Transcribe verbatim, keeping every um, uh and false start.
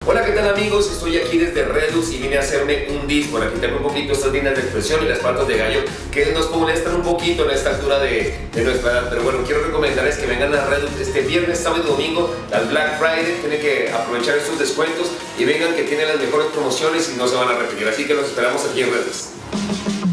Hola, ¿qué tal amigos? Estoy aquí desde Redux y vine a hacerme un dysport. Aquí tengo un poquito estas líneas de expresión y las patas de gallo que nos molestan un poquito en esta altura de, de nuestra edad. Pero bueno, quiero recomendarles que vengan a Redux este viernes, sábado y domingo, al Black Friday. Tienen que aprovechar estos descuentos y vengan que tienen las mejores promociones y no se van a repetir. Así que los esperamos aquí en Redux.